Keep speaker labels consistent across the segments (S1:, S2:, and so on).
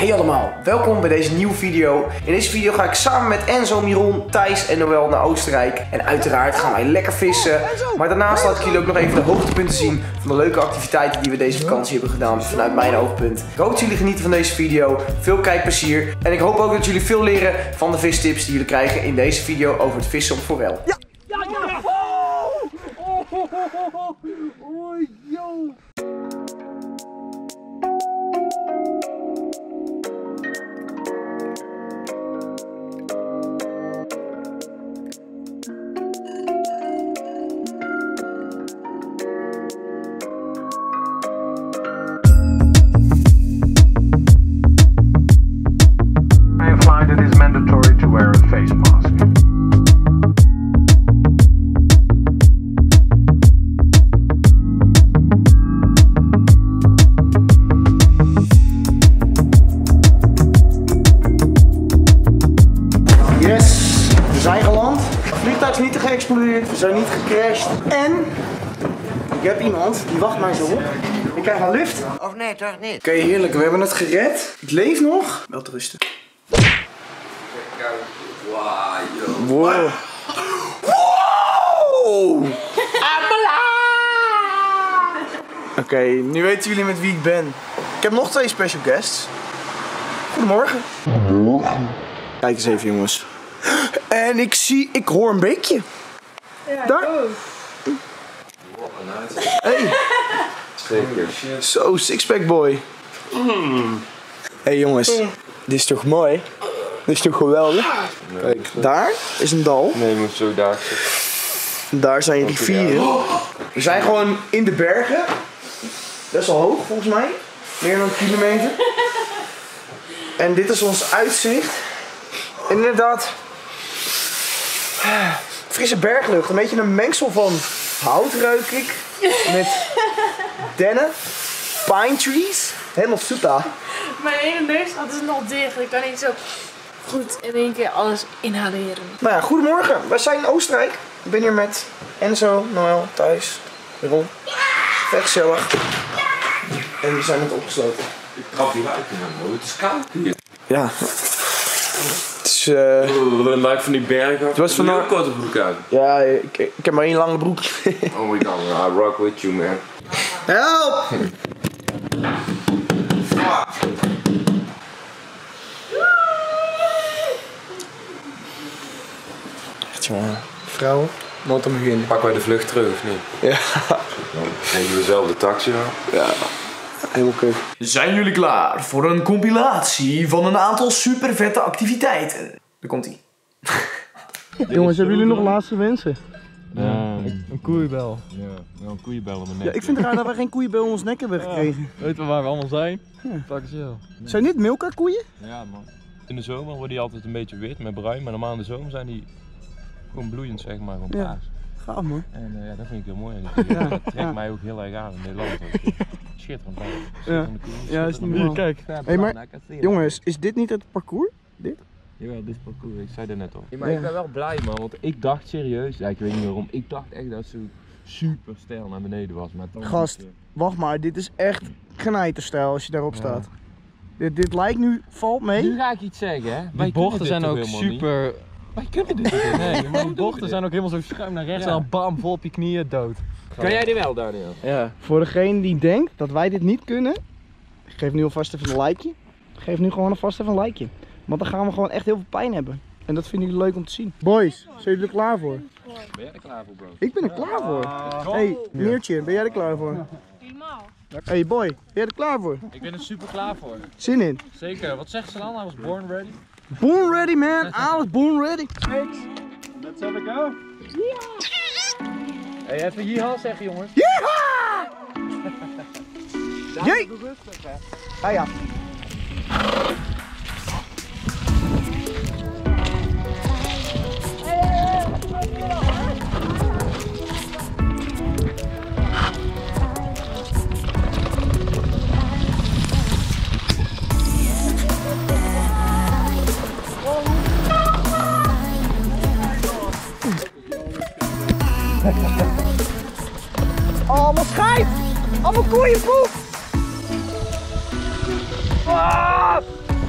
S1: Hey allemaal, welkom bij deze nieuwe video. In deze video ga ik samen met Enzo, Miron, Thijs en Noël naar Oostenrijk. En uiteraard gaan wij lekker vissen. Maar daarnaast laat ik jullie ook nog even de hoogtepunten zien van de leuke activiteiten die we deze vakantie hebben gedaan vanuit mijn oogpunt. Ik hoop dat jullie genieten van deze video. Veel kijkplezier. En ik hoop ook dat jullie veel leren van de vistips die jullie krijgen in deze video over het vissen op forel. Ja! Yo!
S2: It is mandatory to wear a face mask.
S1: Yes, we zijn geland. Het vliegtuig is niet geëxplodeerd, we zijn niet gecrashed. En ik heb iemand die wacht mij zo op. Ik krijg een lift.
S3: Of nee, toch niet?
S1: Oké, heerlijk, we hebben het gered. Ik leef nog. Wel te rusten. Wow. Wow! Oké, nu weten jullie met wie ik ben. Ik heb nog 2 special guests. Goedemorgen. Kijk eens even, jongens. En ik hoor een beekje. Ja, daar. Hey. Zo, sixpack boy. Hey jongens, dit is toch mooi? Dit is toch geweldig? Nee, kijk, daar is een dal.
S4: Nee, je moet zo daar zitten.
S1: Daar zijn rivieren. We zijn gewoon in de bergen. Best wel hoog volgens mij. Meer dan 1 kilometer. En dit is ons uitzicht. En inderdaad, frisse berglucht. Een beetje een mengsel van hout ruik ik. Met dennen. Pine trees. Helemaal super.
S5: Mijn ene neus had het nog dicht. Ik kan niet zo goed in één keer alles inhaleren.
S1: Nou ja, goedemorgen. Wij zijn in Oostenrijk. Ik ben hier met Enzo, Noël, Thijs, Miron. Vet gezellig. En we zijn net opgesloten.
S4: Ik trap hier uit, man. Het is koud hier.
S1: Ja. Het is
S4: Wat maak van die bergen? Het
S1: was vandaag-
S4: een korte broek uit.
S1: ja, ik heb maar 1 lange broek.
S4: Oh my god, I rock with you, man.
S1: Help! Echt jongen. Vrouwen, nooit om beginnen.
S4: Pakken wij de vlucht terug, of niet?
S1: Ja.
S4: Dan nemen we zelf de taxi aan.
S1: Ja. Helemaal kut. Zijn jullie klaar voor een compilatie van een aantal super vette activiteiten? Daar komt ie. Jongens, hebben jullie nog laatste wensen?
S6: Een koeienbel.
S4: Ja, een koeienbel om mijn nek.
S1: Ja, ik vind het raar dat we geen koeienbel in ons nek hebben gekregen.
S6: Weet je waar we allemaal zijn?
S1: Ja.
S6: Fuck chill.
S1: Zijn dit Milka koeien?
S4: Ja, man. In de zomer worden die altijd een beetje wit met bruin, maar normaal in de zomer zijn die gewoon bloeiend, zeg maar, gewoon
S1: Ja.
S4: paars.
S1: Gaaf man.
S4: En ja, dat vind ik heel mooi. En dat trekt mij ook heel erg aan in Nederland. Schitterend. Schitterende koeien.
S1: Ja, is niet
S6: Hier,
S1: normaal.
S6: kijk.
S1: Hey, maar jongens, is dit niet het parcours? Dit?
S4: Jawel, dit is parcours, ik zei er net al. Ja, maar
S1: Ja.
S4: ik ben wel blij, man, want ik dacht serieus, ja, ik weet niet waarom, ik dacht echt dat het zo super steil naar beneden was. Maar toch
S1: Gast,
S4: niet,
S1: wacht maar, dit is echt knijterstijl als je daarop staat. Dit lijkt nu, valt mee.
S4: Nu ga ik iets zeggen, hè.
S6: Die bochten zijn ook super...
S4: Wij kunnen dit niet.
S6: Nee, maar die bochten zijn ook helemaal zo schuin naar rechts en dan bam, vol op je knieën, dood.
S4: Kan jij die wel, Daniel?
S6: Ja.
S1: Voor degene die denkt dat wij dit niet kunnen, geef nu alvast even een likeje. Geef nu gewoon alvast even een likeje. Want dan gaan we gewoon echt heel veel pijn hebben. En dat vinden jullie leuk om te zien. Boys, zijn jullie er klaar voor?
S4: Ben jij er klaar voor, bro?
S1: Ik ben er klaar voor. Hey, Meertje, ben jij er klaar voor?
S5: Helemaal.
S1: Hey boy, ben jij er klaar voor?
S6: Ik ben er super klaar voor.
S1: Zin in?
S6: Zeker. Wat zegt ze dan? Hij was born ready.
S1: Born ready man, I was born ready.
S6: Let's have a go. Hey, even yeehaw zeggen, jongens.
S1: Yeehaw! Jee! Ah ja. Allemaal schijf! Allemaal koeienpoep! Ah!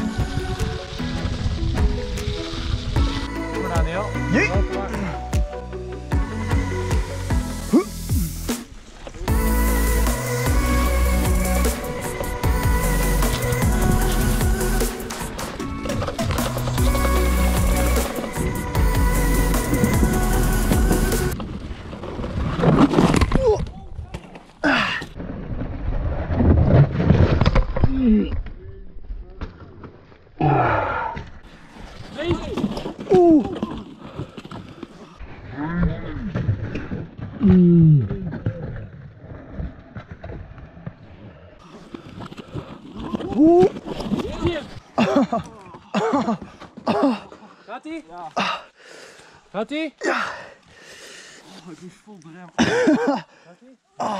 S6: Gaat-ie? Ja. Gaat-ie?
S4: Ja. Oh, ik moest vol de rem.
S6: Gaat-ie?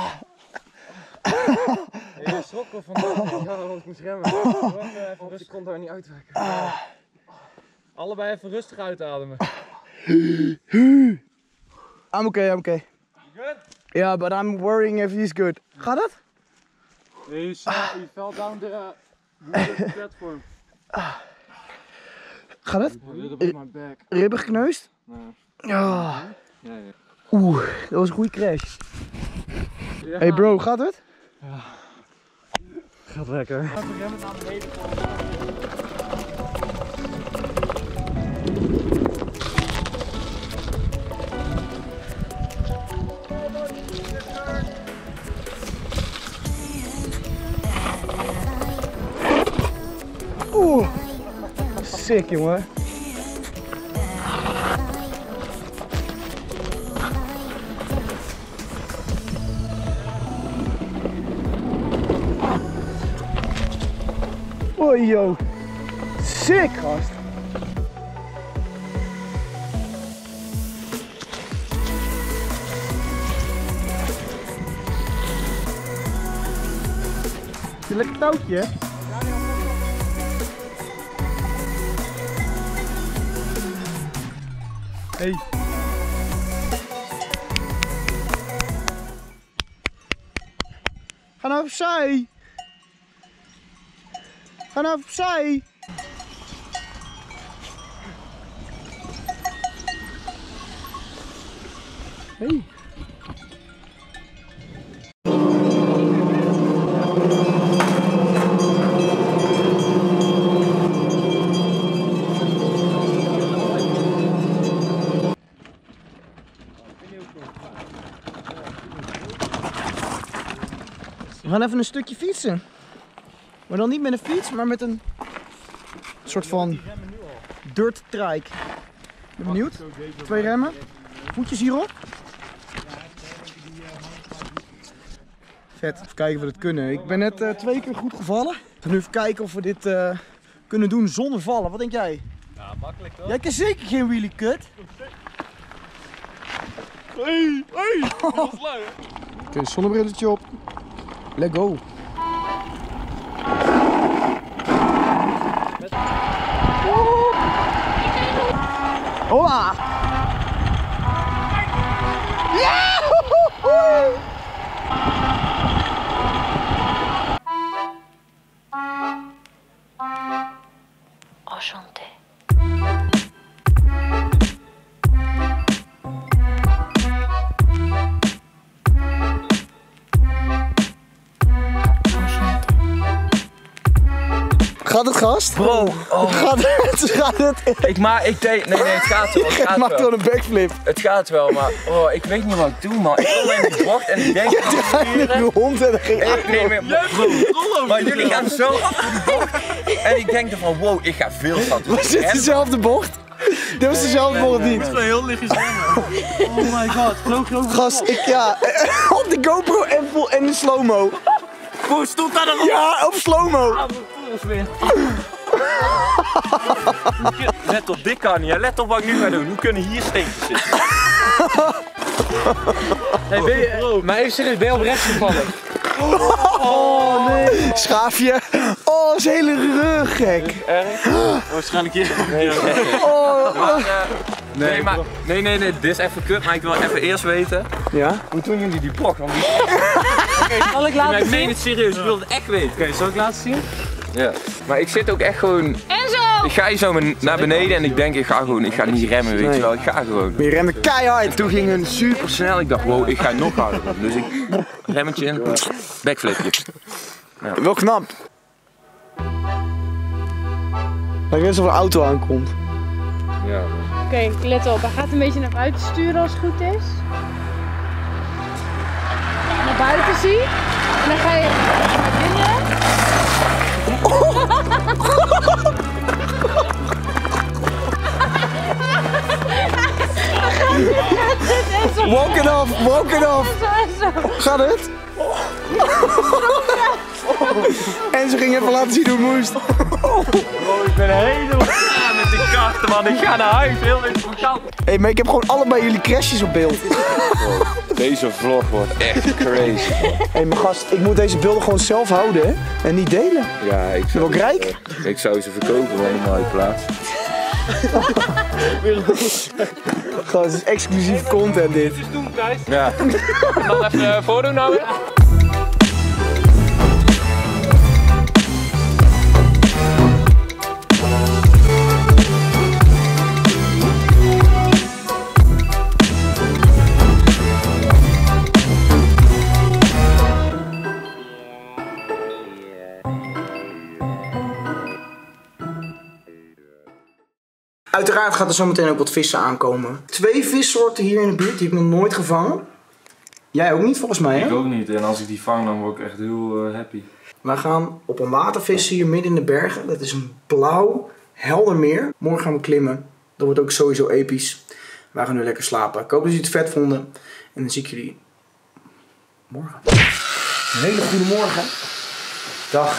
S6: Je schrok al vandaag. Ja, want ik moest remmen. Even rustig, ik kon daar niet uitwerken. Allebei even rustig uitademen.
S3: I'm okay.
S6: Good?
S3: Yeah, but I'm worrying if he's good. Gaat het?
S6: You fell down the platform.
S3: Gaat het?
S6: A little bit my back.
S3: Ribben gekneusd?
S6: Nee.
S3: Ja.
S6: Ja.
S3: Oeh, dat was een goede crash.
S6: Ja.
S3: Hey bro, gaat het?
S6: Ja. Gaat lekker. Even remmen naar beneden.
S3: Oeh, sick jongen. Oh yo, sick gast. Is een lekker touwtje, hè? Hey. Ga nou opzij. Ga nou opzij. Hey. We gaan even een stukje fietsen. Maar dan niet met een fiets, maar met een soort van dirt trike. Ben benieuwd? 2 remmen. Voetjes hierop. Vet, even kijken of we dit kunnen. Ik ben net 2 keer goed gevallen. We gaan nu even kijken of we dit kunnen doen zonder vallen. Wat denk jij?
S6: Ja, makkelijk toch?
S3: Jij kan zeker geen wheelie cut.
S6: Hey,
S3: Oké, zonnebrilletje op. Let's go. Hola! Ja!
S7: Enchanté.
S3: Gaat het, gast?
S4: Bro,
S3: Gaat het?
S4: ik deed. Nee, het gaat wel. Het
S3: Hij
S4: gaat
S3: maakt
S4: wel.
S3: wel een backflip.
S4: Het gaat wel, maar ik weet niet wat ik doe, man. Ik kom in de bocht en ik denk.
S3: De hond en dan ging
S4: Maar jullie gaan zo achter de bocht. En ik denk ervan, wow, ik ga veel schatten.
S3: Was dit dezelfde bocht? Dit was dezelfde bocht niet.
S6: gewoon heel lichtjes remmen. Oh my god, geloof.
S3: Gast, op de GoPro en de slow-mo.
S6: Hoe stond daar nog op?
S3: Ja, op slow-mo.
S4: Let op, dit kan niet. Let op wat ik nu ga doen. Hoe kunnen hier steentjes zitten?
S6: Hey, maar even serieus, ben je op rechts gevallen?
S3: Oh nee. Schaafje. Oh, zijn hele rug gek.
S6: Waarschijnlijk hier.
S4: Nee, dit is even kut, maar ik wil even eerst weten.
S3: Ja?
S4: Hoe doen jullie die bocht? Want
S6: Zal ik
S4: maar
S6: laten
S4: ik meen
S6: zien?
S4: het serieus, ik wil het echt weten.
S6: Oké, zal ik laten zien?
S4: Ja. Maar ik zit ook echt gewoon.
S5: Enzo!
S4: Ik ga hier zo naar beneden en ik denk, ik ga niet remmen, weet je wel. Ik ga gewoon.
S3: Je remde keihard.
S4: En toen ging het super snel. Ik dacht, wow, ik ga nog harder. Dus ik remmetje in, backflipje.
S3: Wel knap. Lijkt net alsof er een auto aankomt.
S4: Ja.
S5: Oké, let op. Hij gaat een beetje naar buiten sturen als het goed is. Naar buiten zie. En dan ga je naar binnen.
S3: Walk it off, walk it off.
S5: Zo.
S3: Gaat het? Enzo ging even laten zien hoe het moest.
S6: Ik ben helemaal klaar met die kachten, man. Ik ga naar huis. Heel even van kant.
S3: Hé, maar ik heb gewoon allebei jullie crashes op beeld.
S4: Deze vlog wordt echt crazy.
S3: Hé, mijn gast, ik moet deze beelden gewoon zelf houden, hè? En niet delen.
S4: Ja, ik
S3: Ben je ook rijk?
S4: Ik zou ze verkopen van een mooie plaats.
S3: Gewoon, het is exclusief content dit.
S6: Ja. Nog even voordoen nou weer.
S3: Uiteraard gaat er zometeen ook wat vissen aankomen. 2 vissoorten hier in de buurt, die heb ik nog nooit gevangen. Jij ook niet volgens mij, hè?
S4: Ik ook niet. En als ik die vang, dan word ik echt heel happy.
S3: We gaan op een watervis hier midden in de bergen. Dat is een blauw, helder meer. Morgen gaan we klimmen. Dat wordt ook sowieso episch. Wij gaan nu lekker slapen. Ik hoop dat jullie het vet vonden. En dan zie ik jullie morgen. Een hele goede morgen. Dag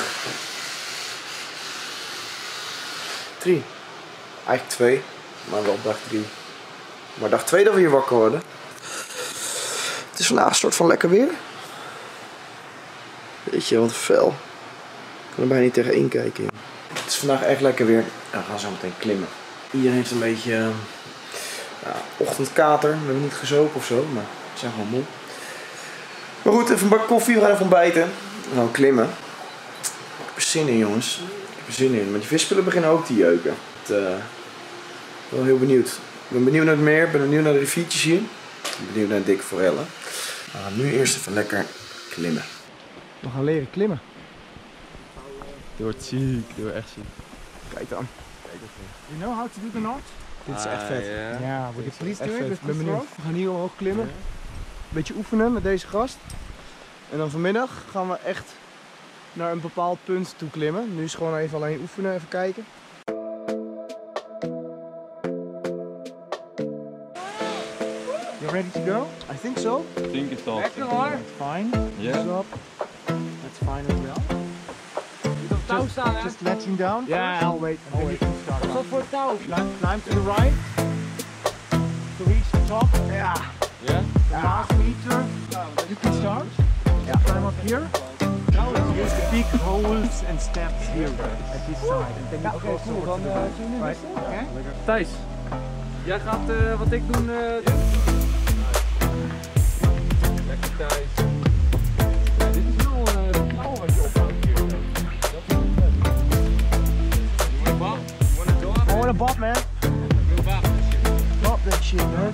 S3: 3.
S1: Eigenlijk 2, maar wel dag 3. Maar dag 2 dat we hier wakker worden.
S3: Het is vandaag een soort van lekker weer.
S1: Weet je, wat fel. Ik kan er bijna niet tegenin kijken. Joh. Het is vandaag echt lekker weer. En we gaan zo meteen klimmen. Iedereen heeft een beetje ochtendkater. We hebben niet gezopen of zo, maar we zijn gewoon moe. Maar goed, even een bak koffie. We gaan even ontbijten. We gaan klimmen. Ik heb er zin in, jongens. Ik heb er zin in. Maar die visspullen beginnen ook te jeuken. Ik ben wel heel benieuwd. Ik ben benieuwd naar het meer. Ik ben benieuwd naar de riviertjes hier. Ik ben benieuwd naar de dikke forellen. We gaan nu eerst even lekker klimmen.
S3: We gaan leren klimmen.
S4: Dit wordt ziek. Dit wordt echt ziek.
S3: Kijk dan.
S7: You know how to do the knot?
S3: Dit is echt vet.
S4: Yeah.
S7: Yeah, would you please
S3: Echt
S7: do it
S3: vet.
S7: with
S3: Ik ben
S7: the
S3: benieuwd.
S7: throw?
S3: We gaan hier omhoog klimmen. Een beetje oefenen met deze gast. En dan vanmiddag gaan we echt naar een bepaald punt toe klimmen. Nu is het gewoon even alleen oefenen, even kijken.
S7: You ready to go?
S3: I think so.
S4: I think it's all.
S6: Lekker hoor.
S7: Fine.
S4: Yeah.
S7: Hands up. That's fine as well.
S6: Moet op touw staan, hè?
S7: Just let him down.
S3: Yeah, I'll wait.
S7: And then you can start
S6: Wat
S7: running.
S6: voor touw?
S7: Climb to the right. To reach the top.
S3: Ja.
S4: Yeah?
S7: The last meter. You can start. Climb up here. Use the big holes and steps here at this side. And then you go forward to the right. Right? Okay?
S6: Thijs, jij gaat wat ik doen.
S4: Lekker thuis.
S6: Ja, dit is wel blauw wat je ophoudt hier.
S3: I want a bot, man. Drop that shit, man.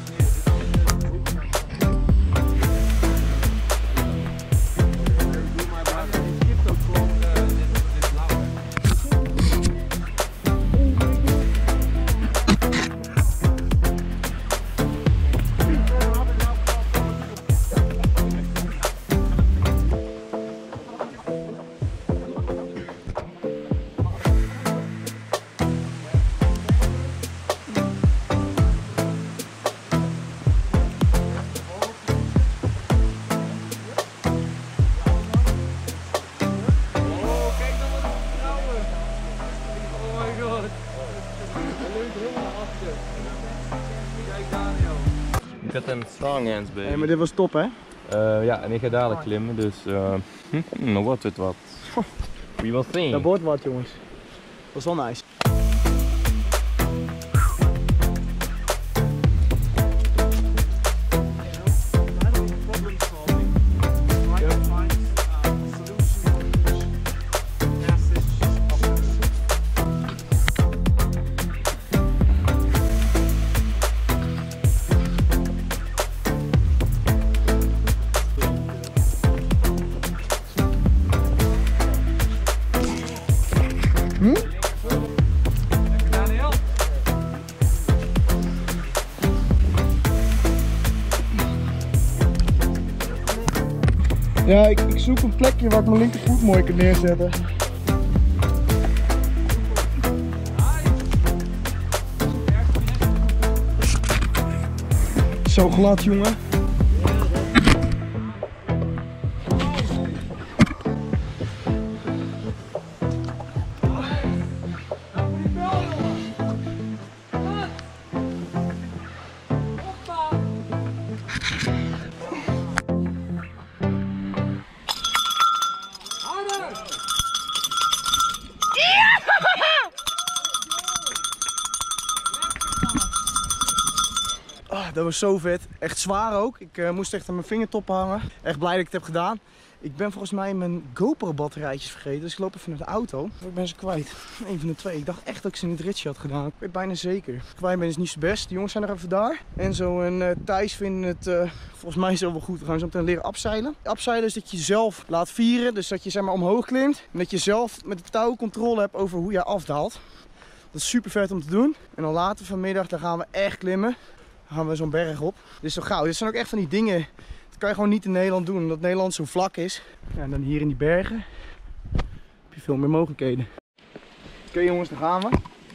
S4: Ik had een strong hands, baby.
S3: Hey, maar dit was top, hè?
S4: Ja, en ik ga dadelijk klimmen, dus dan wordt het wat. We will see.
S3: Dat wordt wat, jongens. Dat is wel nice. Ja, ik zoek een plekje waar ik mijn linkervoet mooi kan neerzetten. Zo glad, jongen. dat was zo vet. Echt zwaar ook. Ik moest echt aan mijn vingertoppen hangen. Echt blij dat ik het heb gedaan. Ik ben volgens mij mijn GoPro batterijtjes vergeten, dus ik loop even naar de auto. Ik ben ze kwijt. Een van de twee. Ik dacht echt dat ik ze in het ritje had gedaan. Ik weet bijna zeker. Kwijt ben is niet zo best. De jongens zijn nog even daar. Enzo en Thijs vinden het volgens mij zo wel goed. We gaan zo meteen leren abseilen. Abseilen is dat je zelf laat vieren, dus dat je zeg maar omhoog klimt. En dat je zelf met de touw controle hebt over hoe je afdaalt. Dat is super vet om te doen. En dan later vanmiddag, dan gaan we echt klimmen. Dan gaan we zo'n berg op. Dit is zo gauw. Dit zijn ook echt van die dingen. Dat kan je gewoon niet in Nederland doen, omdat Nederland zo vlak is. Ja, en dan hier in die bergen heb je veel meer mogelijkheden. Oké jongens, daar gaan we.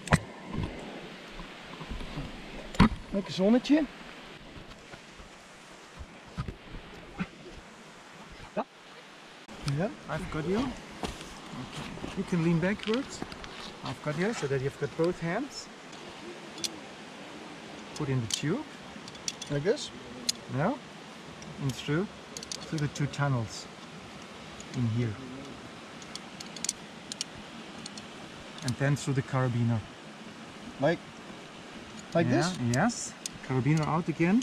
S3: Lekker zonnetje. Ja. Yeah, I've got you. Okay. You can lean backwards. I've got you, so that you've got both hands. Put in the tube. Like this? Yeah. And through the two tunnels in here, and then through the carabiner. Like this? Yes. Carabiner out again.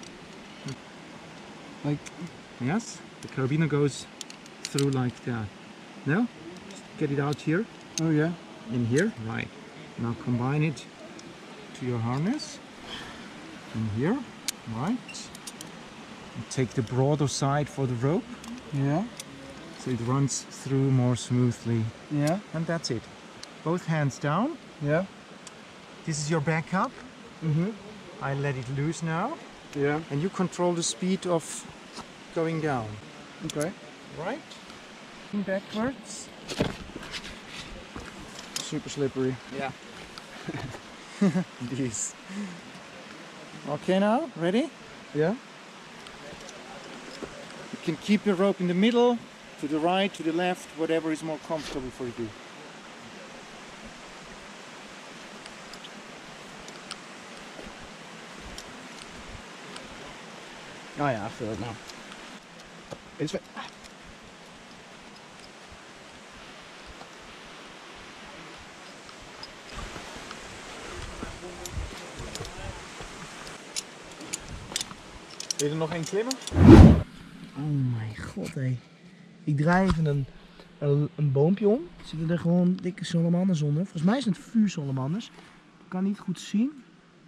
S3: Like yes. The carabiner goes through like that. No? Get it out here. Oh yeah. In here. Right. Now combine it to your harness. In here. Right. Take the broader side for the rope. Yeah. So it runs through more smoothly. Yeah. And that's it. Both hands down. Yeah. This is your backup. Mm-hmm. I let it loose now. Yeah. And you control the speed of going down. Okay. Right. Backwards. Super slippery. Yeah. This. Okay now, ready? Yeah. You can keep your rope in the middle, to the right, to the left, whatever is more comfortable for you. Oh ja, I feel it now. It's fit. Wil je er nog één klimmen? Oh mijn god hé. Ik draai even een boompje om. Zitten er gewoon dikke salamanders onder. Volgens mij zijn het vuursalamanders. Ik kan niet goed zien.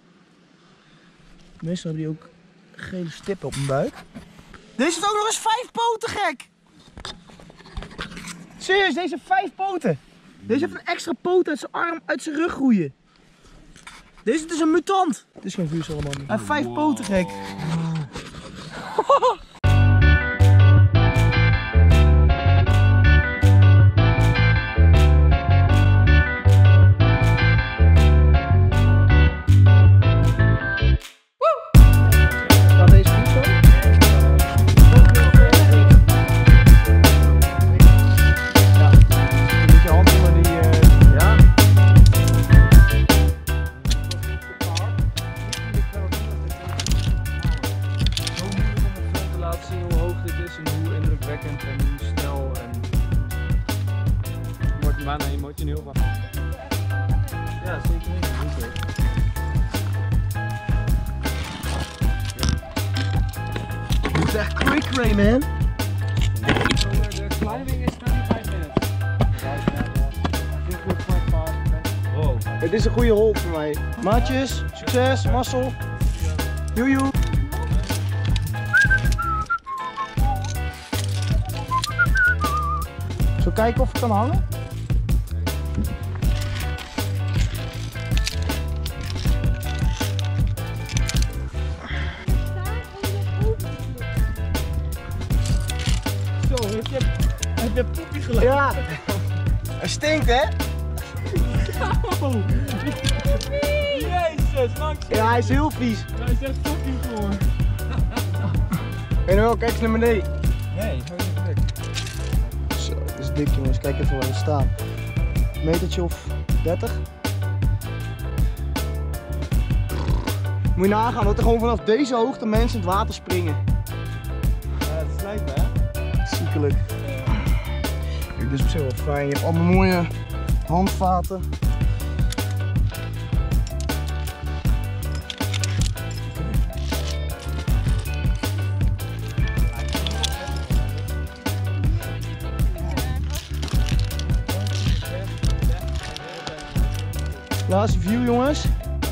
S3: Meestal hebben die ook gele stippen op hun buik. Deze heeft ook nog eens 5 poten, gek! Serieus, deze heeft 5 poten. Deze heeft een extra poot uit zijn arm, uit zijn rug groeien. Deze is een mutant. Het is geen vuursalamander. Hij heeft 5 poten, gek.
S6: Bijna emotioneel van. Ja, zeker niet.
S3: Dit is echt quick ray, man.
S6: De climbing is 25 minutes. Wow.
S3: Het is een goede hol voor mij. Maatjes, succes, mazzel. Joejoe. Zo kijken of ik kan hangen. Heb je poepje gelopen? Ja. Hij stinkt, hè?
S6: Jezus, langs.
S3: Ja, hij is heel vies.
S6: Hij is echt fucking voor.
S3: En wel, kijk eens naar beneden.
S6: Nee, hou je bek.
S3: Zo, dit is dik, jongens. Kijk even waar we staan. Een metertje of 30. Moet je nagaan dat er gewoon vanaf deze hoogte mensen in het water springen.
S6: Ja, dat slijpt, hè?
S3: Ziekelijk. Dit is op zich wel fijn. Je hebt allemaal mooie handvaten. Laatste view, jongens.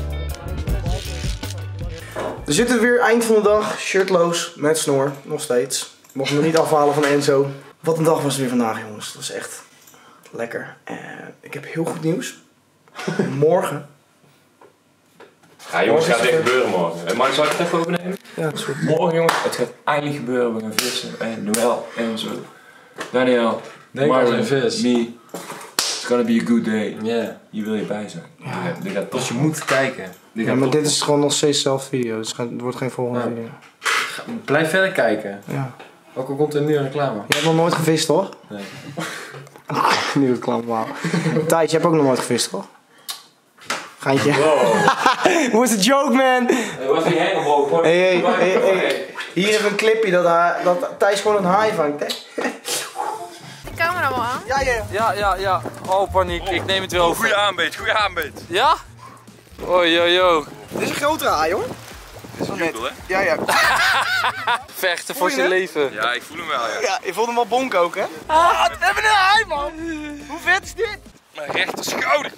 S3: We zitten weer eind van de dag, shirtloos, met snor, nog steeds. Mocht me niet afhalen van Enzo. Wat een dag was het weer vandaag, jongens. Dat was echt lekker. Ik heb heel goed nieuws. Morgen.
S4: Ja jongens, het gaat echt gebeuren morgen. Mag ik het even overnemen?
S3: Ja, dat is goed.
S4: Morgen jongens, het gaat eindelijk gebeuren. We gaan vissen. Noël, Enzo, Daniel, Marvin,
S6: vis.
S4: me. It's gonna be a good day.
S6: Yeah.
S4: Hier wil je bij zijn. Dit gaat
S6: Dus je moet kijken.
S3: Ja, maar dit is gewoon nog steeds zelf video. Het wordt geen volgende video.
S6: Blijf verder kijken.
S3: Ja.
S6: Ook al komt er nu een reclame.
S3: Je hebt nog nooit gevist, toch?
S6: Nee.
S3: Nu reclame, wauw. Thijs, je hebt ook nog nooit gevist, toch? Geintje. Hoe is de joke, man?
S4: Hey, wat vind jij nog over?
S3: Hey. Hier even een clipje dat Thijs gewoon een haai vangt, hè?
S5: De camera wel aan?
S6: Ja. Oh, paniek. Ik neem het wel over.
S4: Goeie aanbeet.
S6: Ja? Oh, yo.
S3: Dit is een grotere haai, hoor.
S4: Dit is wel net. Hè?
S3: Ja.
S6: Vechten
S3: Voel
S6: voor
S3: je
S6: zijn
S3: hem?
S6: leven.
S4: Ja, ik voel hem wel, ja.
S3: Ja, je voelt hem wel bonk ook, hè? Ah, we hebben een haai, man! Hoe vet is dit?
S4: Mijn rechter schouder.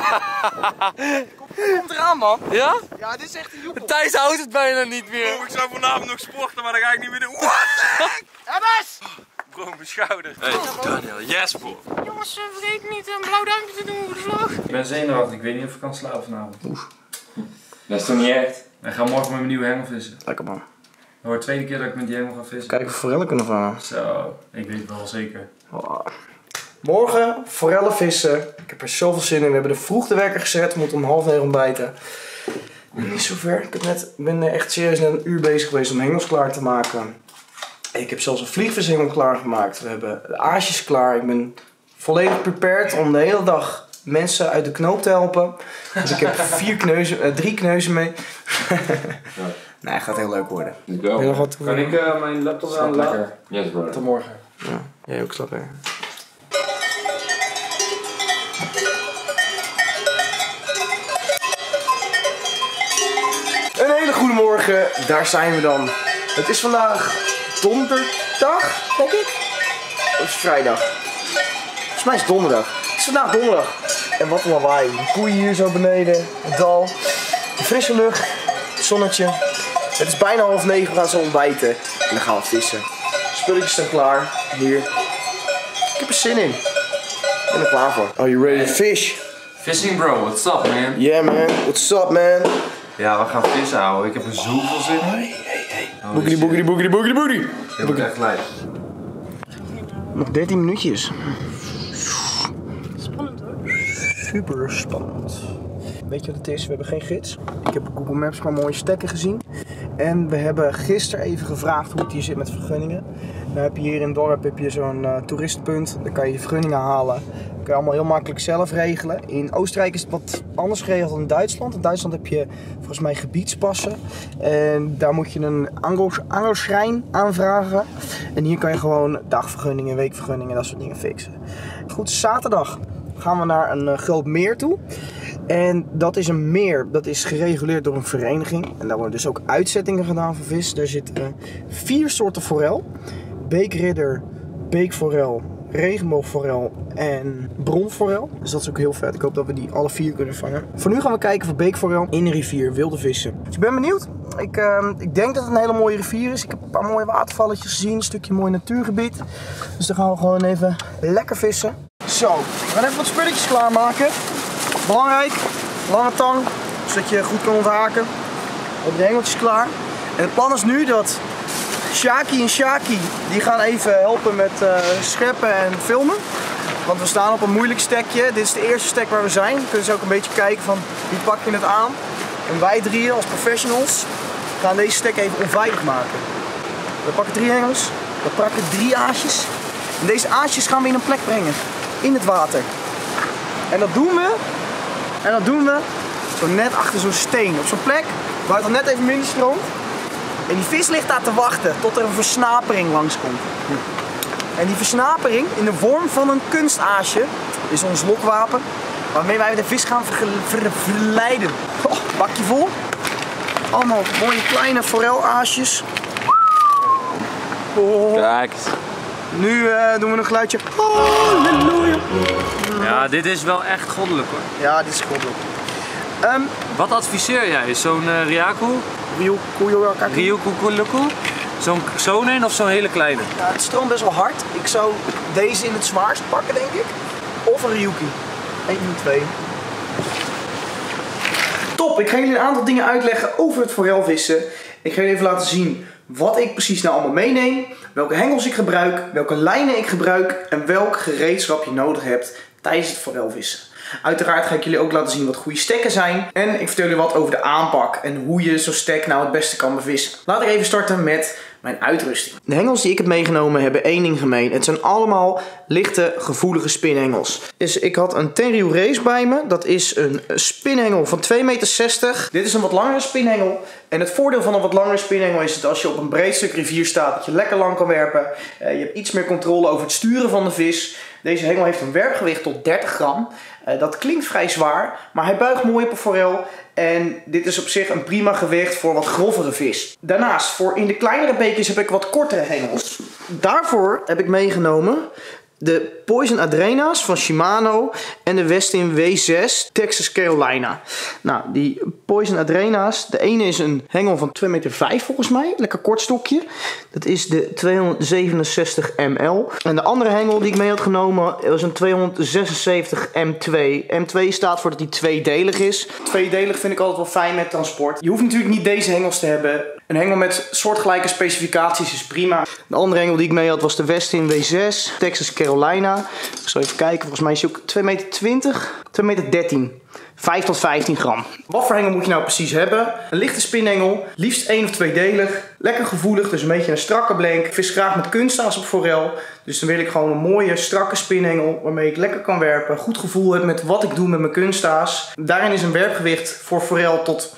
S3: Komt eraan, man.
S6: Ja?
S3: Ja, dit is echt een joepel.
S6: Thijs houdt het bijna niet meer.
S4: Ik zou vanavond nog sporten, maar dan ga ik niet meer doen. What?
S3: Ebbes!
S4: Bro, mijn schouder. Hey, Daniel, yes, bro.
S5: Jongens, vergeet niet een blauw duimpje te doen voor de vlog.
S6: Ik ben zenuwachtig. Ik weet niet of ik kan slapen vanavond.
S4: Dat is toch niet echt?
S6: Wij gaan morgen met mijn nieuwe hengel vissen.
S3: Lekker, man.
S6: Dat wordt de tweede keer dat ik met die hengel ga vissen.
S3: Kijken of we forellen kunnen vangen.
S6: Zo, ik weet het wel zeker.
S3: Oh. Morgen forellen vissen. Ik heb er zoveel zin in. We hebben de vroeg de wekker gezet. We moeten om 8:30 ontbijten. Niet zo ver. Ik ben echt serieus net een uur bezig geweest om hengels klaar te maken. Ik heb zelfs een vliegvishengel klaargemaakt. We hebben de aasjes klaar. Ik ben volledig prepared om de hele dag mensen uit de knoop te helpen. Dus ik heb 3 kneuzen mee. Nee, het gaat heel leuk worden.
S4: Go.
S3: Heel wat
S6: Kan ik mijn laptop aanlaten?
S4: Yes, bro.
S6: Tot morgen.
S3: Ja, jij ook slap, hè? Een hele goede morgen, daar zijn we dan. Het is vandaag donderdag, denk ik. Of is het vrijdag? Volgens mij is het donderdag. Het is vandaag donderdag. En wat een lawaai. De koeien hier zo beneden, het dal, de frisse lucht, het zonnetje. Het is bijna 8:30, we gaan zo ontbijten. En dan gaan we vissen. Spulletjes zijn klaar, hier. Ik heb er zin in. Ik ben er klaar voor. Are you ready to fish?
S6: Fishing bro, what's up man?
S3: Yeah man, what's up man?
S6: Ja, we gaan vissen houden. Ik heb er zoveel zin in.
S3: Hey. Boogity.
S6: Ik heb echt lijf.
S3: Nog 13 minuutjes.
S5: Spannend hoor.
S3: Super spannend. Weet je wat het is? We hebben geen gids. Ik heb op Google Maps gewoon mooie stekken gezien. En we hebben gisteren even gevraagd hoe het hier zit met vergunningen. Dan heb je hier in het dorp zo'n toeristenpunt. Daar kan je vergunningen halen. Dat kan je allemaal heel makkelijk zelf regelen. In Oostenrijk is het wat anders geregeld dan in Duitsland. In Duitsland heb je volgens mij gebiedspassen. En daar moet je een angelschrein aanvragen. En hier kan je gewoon dagvergunningen, weekvergunningen, dat soort dingen fixen. Goed, zaterdag gaan we naar een groot meer toe. En dat is een meer, dat is gereguleerd door een vereniging. En daar worden dus ook uitzettingen gedaan voor vis. Daar zitten 4 soorten forel. Beekridder, beekforel, regenboogforel en bronforel. Dus dat is ook heel vet. Ik hoop dat we die alle 4 kunnen vangen. Voor nu gaan we kijken voor beekforel in een rivier, wilde vissen. Dus ik ben benieuwd. Ik denk dat het een hele mooie rivier is. Ik heb een paar mooie watervalletjes gezien. Een stukje mooi natuurgebied. Dus dan gaan we gewoon even lekker vissen. Zo, we gaan even wat spulletjes klaarmaken. Belangrijk, lange tang, zodat je goed kan onthaken. We hebben de hengeltjes klaar. En het plan is nu dat Shaki en Shaki die gaan even helpen met scheppen en filmen. Want we staan op een moeilijk stekje. Dit is de eerste stek waar we zijn. Dan kunnen ze ook een beetje kijken van wie pak je het aan. En wij drieën als professionals gaan deze stek even onveilig maken. We pakken 3 hengels, we pakken 3 aasjes. En deze aasjes gaan we in een plek brengen. In het water. En dat doen we zo net achter zo'n steen. Op zo'n plek waar het al net even minder stroomt. En die vis ligt daar te wachten tot er een versnapering langskomt. En die versnapering in de vorm van een kunstaasje is ons lokwapen. Waarmee wij de vis gaan verleiden. Oh, bakje vol. Allemaal mooie kleine forelaasjes. Oh.
S6: Kijk.
S3: Nu doen we een geluidje. Halleluja.
S6: Ja, dit is wel echt goddelijk hoor.
S3: Ja, dit is goddelijk.
S6: Wat adviseer jij? Zo'n Ryaku? Ryukyu? Zo'n een of zo'n hele kleine?
S3: Ja, het stroomt best wel hard. Ik zou deze in het zwaarst pakken, denk ik. Of een Ryuki. 1 van 2. Top, ik ga jullie een aantal dingen uitleggen over het forelvissen. Ik ga jullie even laten zien wat ik precies nou allemaal meeneem. Welke hengels ik gebruik, welke lijnen ik gebruik en welk gereedschap je nodig hebt tijdens het forelvissen. Uiteraard ga ik jullie ook laten zien wat goede stekken zijn. En ik vertel jullie wat over de aanpak en hoe je zo'n stek nou het beste kan bevissen. Laat ik even starten met mijn uitrusting. De hengels die ik heb meegenomen hebben één ding gemeen. Het zijn allemaal lichte, gevoelige spinhengels. Dus ik had een Tenryu Race bij me. Dat is een spinhengel van 2,60 meter. Dit is een wat langere spinhengel. En het voordeel van een wat langere spinhengel is dat als je op een breed stuk rivier staat, dat je lekker lang kan werpen. Je hebt iets meer controle over het sturen van de vis. Deze hengel heeft een werpgewicht tot 30 gram. Dat klinkt vrij zwaar, maar hij buigt mooi op een forel. En dit is op zich een prima gewicht voor wat grovere vis. Daarnaast, voor in de kleinere beekjes heb ik wat kortere hengels. Daarvoor heb ik meegenomen de Poison Adrena's van Shimano en de Westin W6 Texas Carolina. Nou, die Poison Adrena's, de ene is een hengel van 2,5 meter volgens mij. Lekker kort stokje. Dat is de 267 ml. En de andere hengel die ik mee had genomen was een 276 M2. M2 staat voor dat die tweedelig is. Tweedelig vind ik altijd wel fijn met transport. Je hoeft natuurlijk niet deze hengels te hebben. Een hengel met soortgelijke specificaties is prima. De andere hengel die ik mee had was de Westin W6 Texas Carolina. Ik zal even kijken, volgens mij is hij ook 2,20 meter, 2,13 meter. 5 tot 15 gram. Wat voor hengel moet je nou precies hebben? Een lichte spinhengel, liefst 1 of 2-delig. Lekker gevoelig, dus een beetje een strakke blenk. Ik vis graag met kunsthaas op forel. Dus dan wil ik gewoon een mooie, strakke spinhengel waarmee ik lekker kan werpen. Goed gevoel heb met wat ik doe met mijn kunsthaas. Daarin is een werpgewicht voor forel tot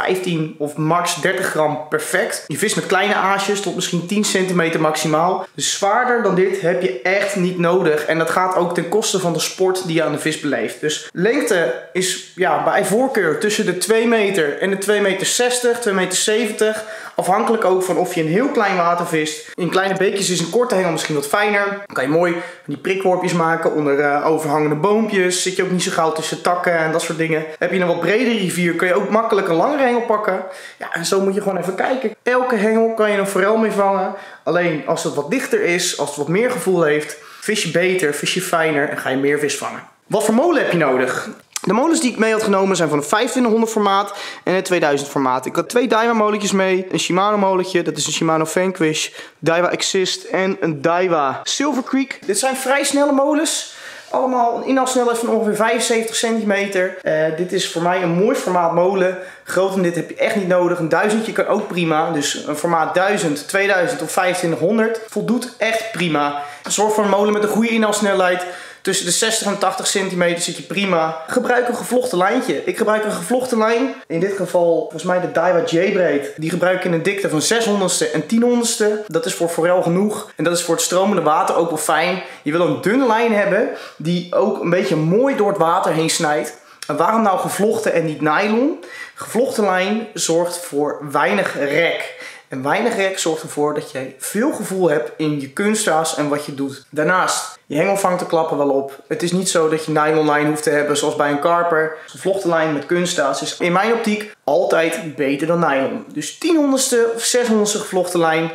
S3: 15 of max 30 gram perfect. Je vist met kleine aasjes tot misschien 10 centimeter maximaal. Dus zwaarder dan dit heb je echt niet nodig. En dat gaat ook ten koste van de sport die je aan de vis beleeft. Dus lengte is bij voorkeur tussen de 2 meter en de 2,60 meter, 2,70 meter. Afhankelijk ook van of je een heel klein water vist. In kleine beekjes is een korte hengel misschien wat fijner. Dan kan je mooi die prikworpjes maken onder overhangende boompjes. Zit je ook niet zo gauw tussen takken en dat soort dingen. Heb je een wat bredere rivier kun je ook makkelijk een langere hengel pakken. Ja, en zo moet je gewoon even kijken. Elke hengel kan je een forel mee vangen. Alleen als het wat dichter is, als het wat meer gevoel heeft, vis je beter, vis je fijner en ga je meer vis vangen. Wat voor molen heb je nodig? De molens die ik mee had genomen zijn van een 2500 formaat en een 2000 formaat. Ik had 2 Daiwa molentjes mee. Een Shimano molentje, dat is een Shimano Vanquish. Daiwa Exist en een Daiwa Silver Creek. Dit zijn vrij snelle molens. Allemaal een inhaalsnelheid van ongeveer 75 centimeter. Dit is voor mij een mooi formaat molen. Groter dan dit heb je echt niet nodig. Een 1000 kan ook prima. Dus een formaat 1000, 2000 of 2500 voldoet echt prima. Zorg voor een molen met een goede inhaalsnelheid. Tussen de 60 en 80 centimeter zit je prima. Gebruik een gevlochten lijntje. Ik gebruik een gevlochten lijn. In dit geval volgens mij de Daiwa J-Braid. Die gebruik ik in een dikte van 600ste en 1000ste. Dat is voor forel genoeg. En dat is voor het stromende water ook wel fijn. Je wil een dunne lijn hebben die ook een beetje mooi door het water heen snijdt. En waarom nou gevlochten en niet nylon? Gevlochten lijn zorgt voor weinig rek. En weinig rek zorgt ervoor dat je veel gevoel hebt in je kunsthaas en wat je doet. Daarnaast, je hengel vangt de klappen wel op. Het is niet zo dat je nylonlijn hoeft te hebben zoals bij een karper. Een gevlochten lijn met kunsthaas is in mijn optiek altijd beter dan nylon. Dus 1000ste of 600ste gevlochten lijn,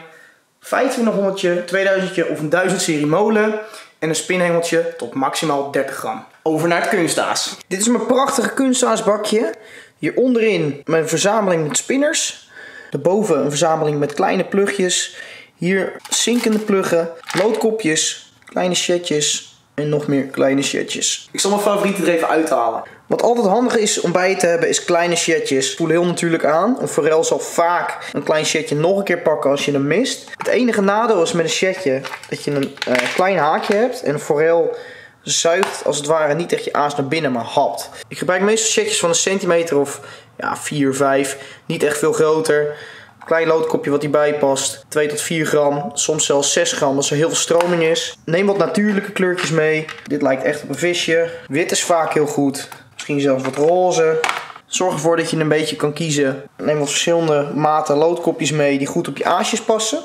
S3: 2500, 2000 of een 1000 serie molen en een spinhengeltje tot maximaal 30 gram. Over naar het kunsthaas. Dit is mijn prachtige kunsthaasbakje. Hier onderin mijn verzameling met spinners. Daarboven een verzameling met kleine plugjes. Hier zinkende pluggen, loodkopjes, kleine shetjes en nog meer kleine shetjes. Ik zal mijn favorieten er even uithalen. Wat altijd handig is om bij je te hebben is kleine shetjes. Voelen heel natuurlijk aan. Een forel zal vaak een klein shetje nog een keer pakken als je hem mist. Het enige nadeel is met een shetje dat je een klein haakje hebt en een forel zuigt als het ware niet echt je aas naar binnen, maar hapt. Ik gebruik meestal shetjes van een centimeter of 4, 5. Niet echt veel groter. Klein loodkopje wat hierbij past. 2 tot 4 gram. Soms zelfs 6 gram als er heel veel stroming is. Neem wat natuurlijke kleurtjes mee. Dit lijkt echt op een visje. Wit is vaak heel goed. Misschien zelfs wat roze. Zorg ervoor dat je een beetje kan kiezen. Neem wat verschillende maten loodkopjes mee die goed op je aasjes passen.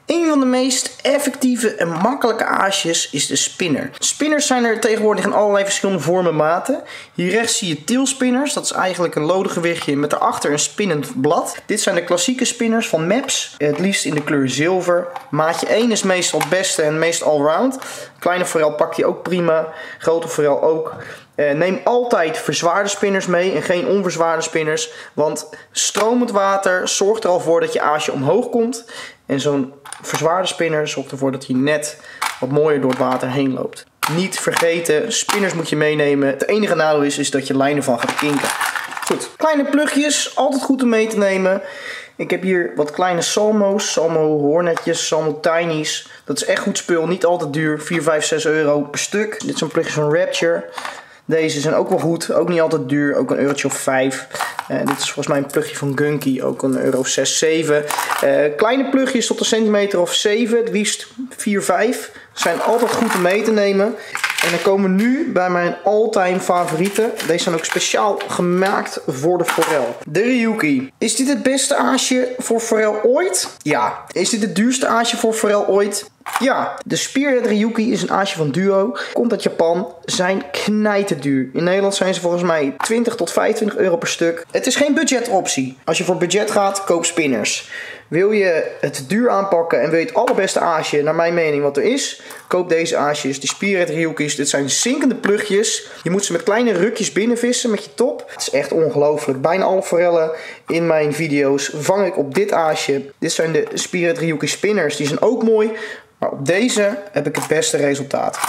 S3: Een van de meest effectieve en makkelijke aasjes is de spinner. Spinners zijn er tegenwoordig in allerlei verschillende vormen en maten. Hier rechts zie je tailspinners. Dat is eigenlijk een lodengewichtje met daarachter een spinnend blad. Dit zijn de klassieke spinners van Maps. Het liefst in de kleur zilver. Maatje 1 is meestal het beste en meest allround. Kleine forel pak je ook prima. Grote forel ook. Neem altijd verzwaarde spinners mee en geen onverzwaarde spinners. Want stromend water zorgt er al voor dat je aasje omhoog komt. En zo'n verzwaarde spinner zorgt ervoor dat hij net wat mooier door het water heen loopt. Niet vergeten, spinners moet je meenemen. Het enige nadeel is dat je lijnen van gaat kinken. Goed, kleine plugjes, altijd goed om mee te nemen. Ik heb hier wat kleine salmo's, salmo hoornetjes, salmo tinies. Dat is echt goed spul, niet altijd duur, 4, 5, 6 euro per stuk. Dit zijn plugjes van Rapture. Deze zijn ook wel goed, ook niet altijd duur, ook een eurotje of 5. Dit is volgens mij een plugje van Gunky, ook een euro 6, 7. Kleine plugjes tot een centimeter of 7, het liefst 4, 5. Zijn altijd goed om mee te nemen. En dan komen we nu bij mijn all-time favorieten. Deze zijn ook speciaal gemaakt voor de forel. De Ryuki. Is dit het beste aasje voor forel ooit? Ja. Is dit het duurste aasje voor forel ooit? Ja. De Spearhead Ryuki is een aasje van Duo. Komt uit Japan. Zijn knijterduur. In Nederland zijn ze volgens mij 20 tot 25 euro per stuk. Het is geen budgetoptie. Als je voor budget gaat, koop spinners. Wil je het duur aanpakken en wil je het allerbeste aasje, naar mijn mening, wat er is, koop deze aasjes, die Spearhead Ryuki's. Dit zijn zinkende plugjes. Je moet ze met kleine rukjes binnenvissen met je top. Het is echt ongelooflijk. Bijna alle forellen in mijn video's vang ik op dit aasje. Dit zijn de Spearhead Ryuki spinners. Die zijn ook mooi, maar op deze heb ik het beste resultaat.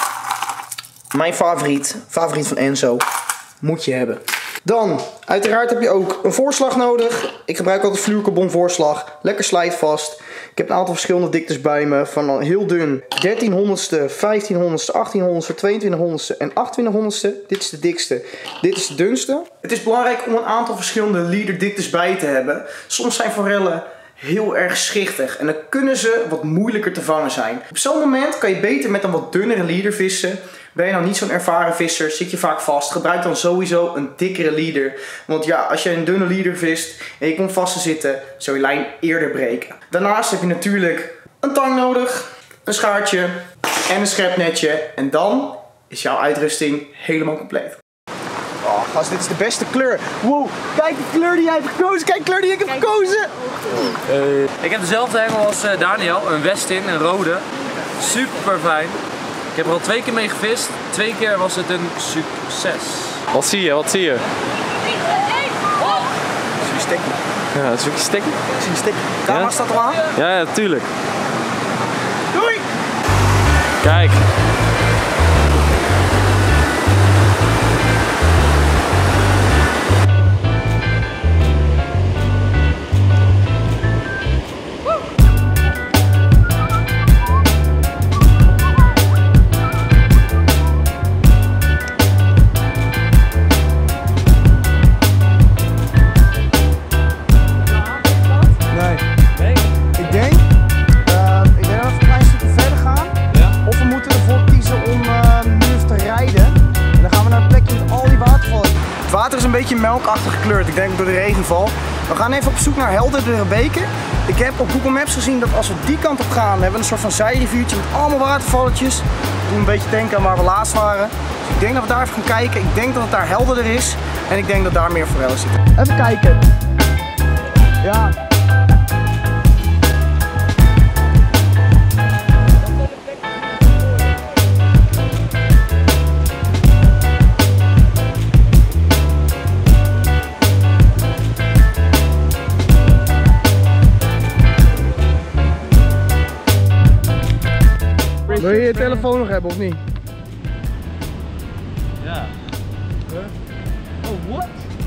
S3: Mijn favoriet van Enzo, moet je hebben. Dan, uiteraard heb je ook een voorslag nodig. Ik gebruik altijd vloercarbon voorslag. Lekker slijtvast. Ik heb een aantal verschillende diktes bij me. Van heel dun 1300ste, 1500ste, 1800ste, 2200ste en 2800ste. Dit is de dikste. Dit is de dunste. Het is belangrijk om een aantal verschillende leaderdiktes bij te hebben. Soms zijn forellen heel erg schichtig en dan kunnen ze wat moeilijker te vangen zijn. Op zo'n moment kan je beter met een wat dunnere leader vissen. Ben je nou niet zo'n ervaren visser, zit je vaak vast, gebruik dan sowieso een dikkere leader. Want ja, als je een dunne leader vist en je komt vast te zitten, zou je lijn eerder breken. Daarnaast heb je natuurlijk een tang nodig, een schaartje en een schepnetje. En dan is jouw uitrusting helemaal compleet. Oh gast, dit is de beste kleur. Wow, kijk de kleur die jij hebt gekozen. Kijk de kleur die ik heb gekozen.
S6: Ik heb dezelfde hengel als Daniel, een Westin, een rode. Super fijn. Ik heb er al 2 keer mee gevist. 2 keer was het een succes. Wat zie je? Wat zie je?
S3: Zie je stekkie?
S6: Ja, dat is ook een stekkie.
S3: Zie je stekkie? Camera staat al aan?
S6: Ja, tuurlijk.
S3: Doei!
S6: Kijk.
S3: Het water is een beetje melkachtig gekleurd, ik denk door de regenval. We gaan even op zoek naar helderdere beken. Ik heb op Google Maps gezien dat als we die kant op gaan, hebben we een soort van zijriviertje met allemaal watervalletjes. Dat doet een beetje denken aan waar we laatst waren. Dus ik denk dat we daar even gaan kijken. Ik denk dat het daar helderder is en ik denk dat daar meer forellen zitten. Even kijken. Ja. Wil je je telefoon nog hebben of niet?
S6: Ja. Oh, what?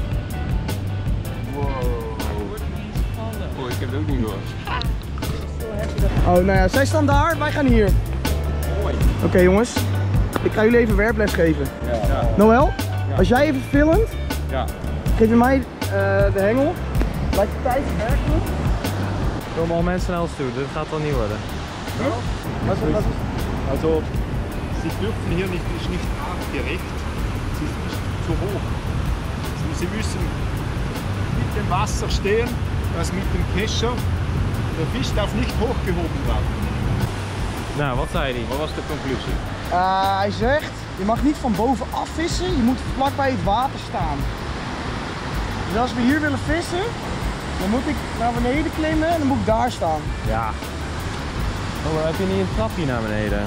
S6: Wow. Oh, ik heb het ook niet gehoord.
S3: Oh, nou ja, zij staan daar, wij gaan hier. Oké, jongens, ik ga jullie even werples geven.
S6: Ja.
S3: Noël, als jij even filmt, geef je mij de hengel. Laat je tijd werken.
S6: Komen al mensen naar ons toe, dit gaat wel niet worden.
S3: Wat is
S7: Also, Sie dürfen hier nicht, ist nicht artgerecht, sie ist zu hoch. Sie müssen mit dem Wasser stehen, das mit dem Kescher De vis darf niet hoog gehoben werden.
S6: Nou, wat zei hij? Wat was de conclusie?
S3: Hij zegt, je mag niet van bovenaf vissen, je moet vlak bij het water staan. Dus als we hier willen vissen, dan moet ik naar beneden klimmen en dan moet ik daar staan.
S6: Ja. Oh, heb je niet een trapje naar beneden?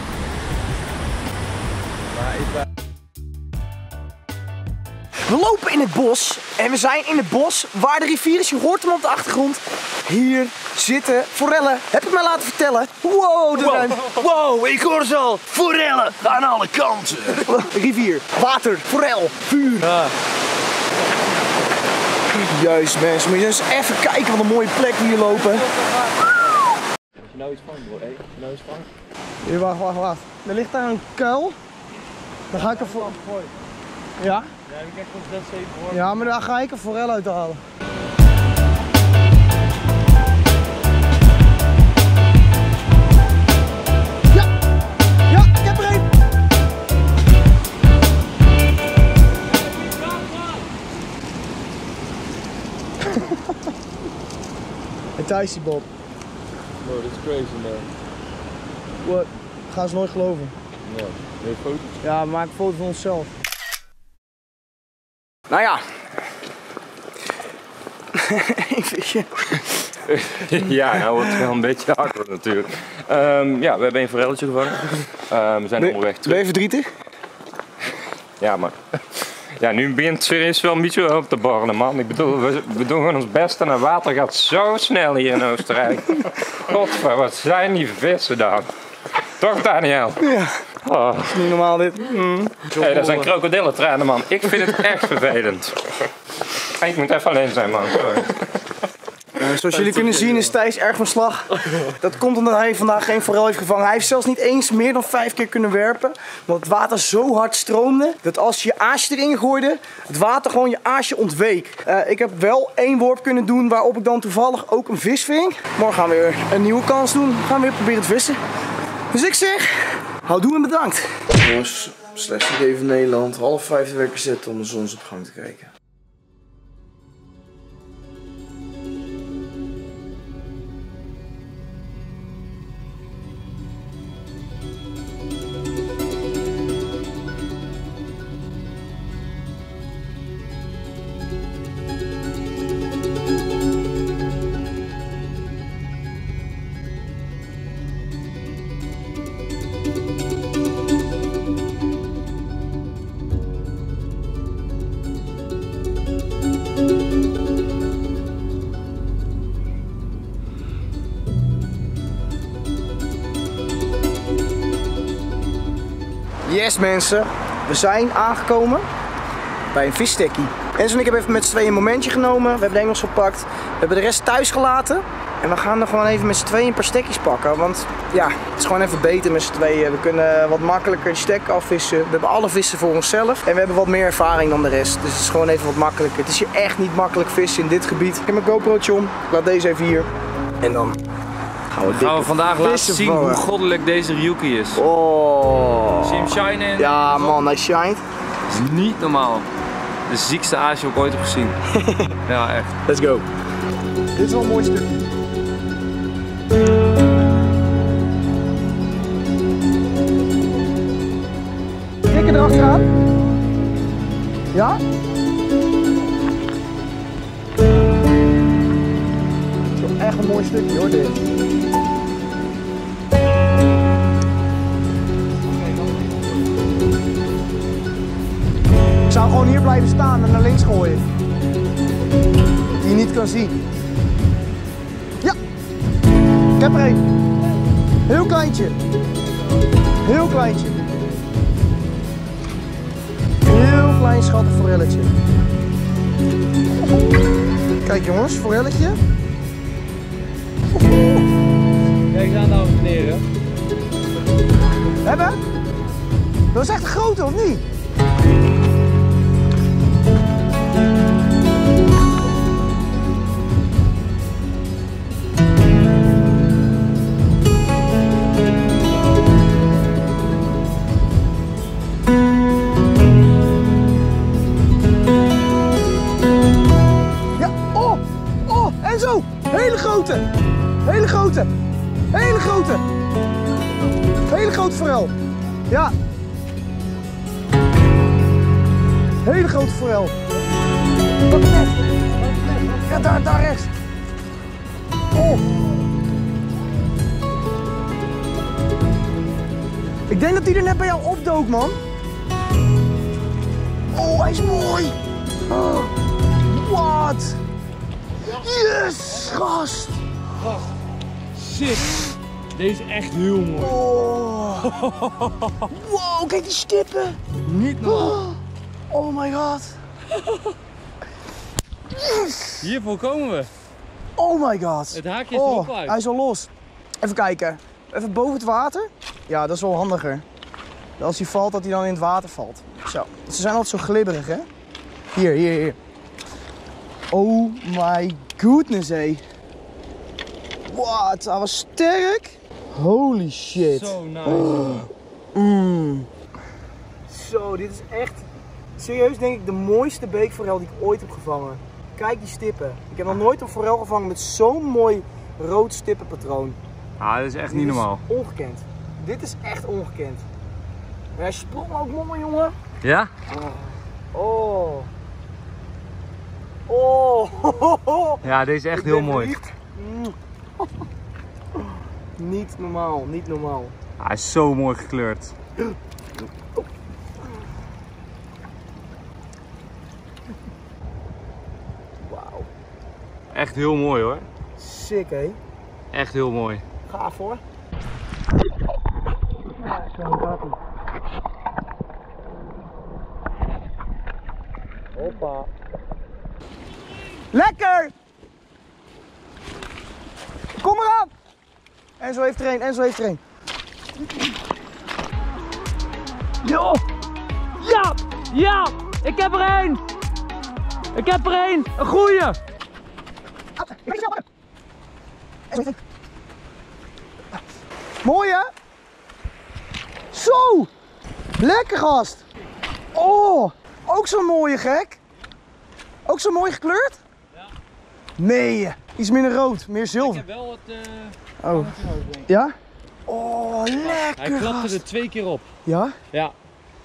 S3: We lopen in het bos en we zijn in het bos waar de rivier is. Je hoort hem op de achtergrond. Hier zitten forellen. Heb ik mij laten vertellen. Wow,
S1: Wow, ik hoor ze al. Forellen aan alle kanten.
S3: rivier, water, forel, vuur.
S6: Ja.
S3: Juist mensen, moet je eens even kijken wat een mooie plek we hier lopen.
S6: Als je nou iets vangt, bro. Als je nou iets vangt.
S3: Hier, wacht. Er ligt daar een kuil. Dan ga ik er voor. Ja?
S6: Ja, ik heb ons net zeven voor.
S3: Ja, maar daar ga ik een forel uit halen. Ja, ik heb er een. En Thijs die Bob.
S4: Bro, dit is crazy man.
S3: What? Gaan ze nooit geloven.
S4: Ja, nee, foto's.
S3: Ja, maak een foto van onszelf.
S1: Nou ja.
S3: Een visje.
S4: Ja, nou wordt het wel een beetje awkward natuurlijk. Ja, we hebben een forelletje gevangen. We zijn onderweg terug.
S3: Ben je verdrietig?
S4: Ja, maar... Ja, nu begint het serieus wel een beetje op te borrelen, man. Ik bedoel, we doen gewoon ons best en het water gaat zo snel hier in Oostenrijk. Godver, wat zijn die vissen dan? Toch, Daniel?
S3: Ja.
S4: Oh.
S3: Dat is niet normaal dit.
S4: Hey, dat zijn krokodillentranen, man. Ik vind het echt vervelend. Ik moet even alleen zijn, man.
S3: Zoals jullie kunnen zien is Thijs erg van slag. Dat komt omdat hij vandaag geen forel heeft gevangen. Hij heeft zelfs niet eens meer dan 5 keer kunnen werpen. Omdat het water zo hard stroomde dat als je je aasje erin gooide, het water gewoon je aasje ontweek. Ik heb wel 1 worp kunnen doen waarop ik dan toevallig ook een vis ving. Morgen gaan we weer een nieuwe kans doen. Gaan we weer proberen te vissen. Dus ik zeg, houdoe en bedankt.
S1: Jongens, slechtste idee van Nederland. 4:30 wekker zetten om de zonsopgang te kijken.
S3: Yes mensen, we zijn aangekomen bij een visstekkie. Enzo en ik hebben even met z'n tweeën een momentje genomen. We hebben de Engels gepakt. We hebben de rest thuis gelaten. En we gaan er gewoon even met z'n tweeën een paar stekkies pakken. Want ja, het is gewoon even beter met z'n tweeën. We kunnen wat makkelijker die stek afvissen. We hebben alle vissen voor onszelf. En we hebben wat meer ervaring dan de rest. Dus het is gewoon even wat makkelijker. Het is hier echt niet makkelijk vissen in dit gebied. Ik heb mijn GoPro'tje om. Ik laat deze even hier. En dan
S6: gaan we vandaag laten zien hoe goddelijk deze Ryuki is.
S3: Oh.
S6: Zie je hem shinen?
S3: Ja man, hij shined.
S6: Dat is niet normaal. De ziekste aasje die ik ooit heb gezien. Ja, echt.
S3: Let's go. Dit is wel een mooi stukje. Kikken erachteraan. Ja? Het is wel echt een mooi stukje hoor dit. Ik zou gewoon hier blijven staan en naar links gooien. Die je niet kan zien. Ja! Ik heb er een. Heel kleintje. Heel kleintje. Heel klein schattig forelletje. Kijk jongens, forelletje.
S6: Kijk eens aan, dames en heren.
S3: Hebben? Dat is echt een grote, of niet? Ja, oh, en zo, hele grote. Hele grote. Hele grote. Hele grote forel. Ja. Hele grote forel. Wat net. Ja, daar rechts. Oh. Ik denk dat hij er net bij jou opdook, man. Oh, hij is mooi. Oh. Wat? Yes, gast.
S6: Shit. Deze is echt heel mooi.
S3: Oh. Wow, kijk die stippen.
S6: Niet normaal.
S3: Oh my god.
S6: Hiervoor komen we.
S3: Oh my god.
S6: Het haakje is er ook uit.
S3: Hij is al los. Even kijken. Even boven het water. Ja, dat is wel handiger. Als hij valt, dat hij dan in het water valt. Zo. Ze zijn altijd zo glibberig, hè? Hier. Oh my goodness, hé. Wat? Hij was sterk. Holy shit.
S6: Zo nice.
S3: Zo, dit is echt, serieus denk ik, de mooiste beekforel die ik ooit heb gevangen. Kijk die stippen. Ik heb nog nooit een forel gevangen met zo'n mooi rood stippenpatroon.
S6: Ah, dat is echt niet normaal.
S3: Dit is ongekend. Dit is echt ongekend. En hij sprong ook mooi, jongen.
S6: Ja?
S3: Oh.
S6: Ja, deze is echt heel mooi.
S3: Niet normaal, niet normaal.
S6: Hij is zo mooi gekleurd.
S3: Wauw.
S6: Echt heel mooi hoor.
S3: Sick, hé.
S6: Echt heel mooi.
S3: Gaaf hoor. Zo gaat hij. Hoppa. Lekker! Kom eraan! Enzo heeft er een.
S6: Yo! Ja! Ik heb er één! Een goeie!
S3: Mooi hè? Zo! Lekker gast! Oh! Ook zo'n mooie gek! Ook zo mooi gekleurd?
S6: Ja.
S3: Nee! Iets minder rood, meer zilver.
S6: Ik heb wel het
S3: Oh. Ja? Oh, lekker
S6: Hij klapte
S3: gast.
S6: er 2 keer op.
S3: Ja?
S6: Ja.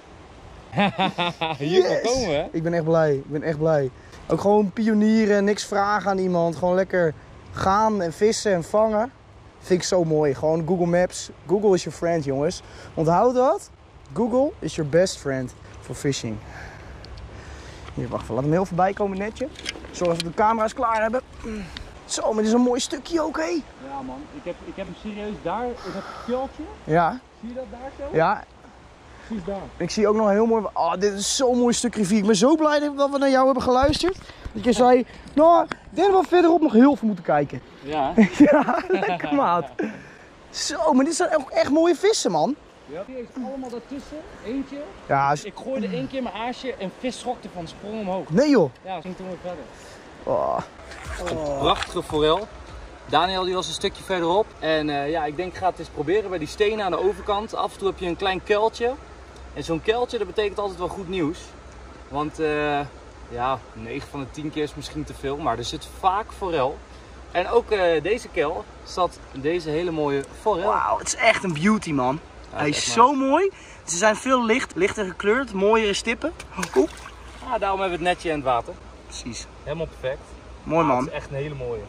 S6: Hier komen we hè?
S3: Ik ben echt blij. Ook gewoon pionieren, niks vragen aan iemand. Gewoon lekker gaan en vissen en vangen. Vind ik zo mooi. Gewoon Google Maps. Google is your friend, jongens. Onthoud dat. Google is your best friend for fishing. Hier, wacht even. Laat hem heel voorbij komen, netje. Zorg dat we de camera's klaar hebben. Zo, maar dit is een mooi stukje ook, hé.
S6: Ja man, ik heb hem serieus daar in dat kuiltje.
S3: Ja.
S6: Zie je dat daar zo?
S3: Ja.
S6: Precies daar.
S3: Ik zie ook nog een heel mooi... Oh, dit is zo'n mooi stuk rivier. Ik ben zo blij dat we naar jou hebben geluisterd. Dat je zei, nou, ik denk dat we verderop nog heel veel moeten kijken.
S6: Ja.
S3: Ja, lekker maat. Zo, maar dit zijn ook echt mooie vissen, man.
S6: Ja. Die heeft allemaal daartussen. Eentje.
S3: Ja,
S6: Ik gooide 1 keer mijn aasje en vis schrokte van sprong omhoog.
S3: nee joh.
S6: Ja, ging toen weer verder.
S3: Oh.
S6: Prachtige forel. Daniel die was een stukje verderop. En ja, ik denk ik ga het eens proberen bij die stenen aan de overkant. Af en toe heb je een klein kuiltje. En zo'n kuiltje, dat betekent altijd wel goed nieuws. Want ja, 9 van de 10 keer is misschien te veel, maar er zit vaak forel. En ook deze kuil zat deze hele mooie forel.
S3: Wauw, het is echt een beauty, man.
S6: Ja,
S3: Hij is zo mooi. Ze zijn veel lichter gekleurd, mooiere stippen. Oeh.
S6: Ah, daarom hebben we het netje in het water.
S3: Precies.
S6: Helemaal perfect.
S3: Mooi, man.
S6: Het is echt een hele mooie.